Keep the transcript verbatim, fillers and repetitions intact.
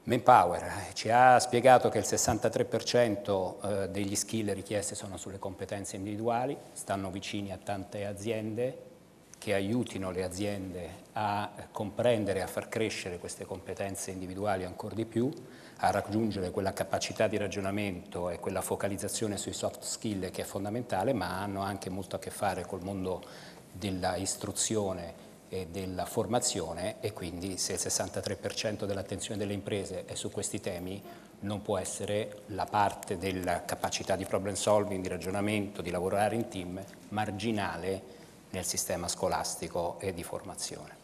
Manpower ci ha spiegato che il sessantatré per cento degli skill richiesti sono sulle competenze individuali, stanno vicini a tante aziende che aiutino le aziende a comprendere e a far crescere queste competenze individuali ancora di più, a raggiungere quella capacità di ragionamento e quella focalizzazione sui soft skill che è fondamentale, ma hanno anche molto a che fare col mondo della istruzione e della formazione, e quindi se il sessantatré per cento dell'attenzione delle imprese è su questi temi, non può essere la parte della capacità di problem solving, di ragionamento, di lavorare in team marginale nel sistema scolastico e di formazione.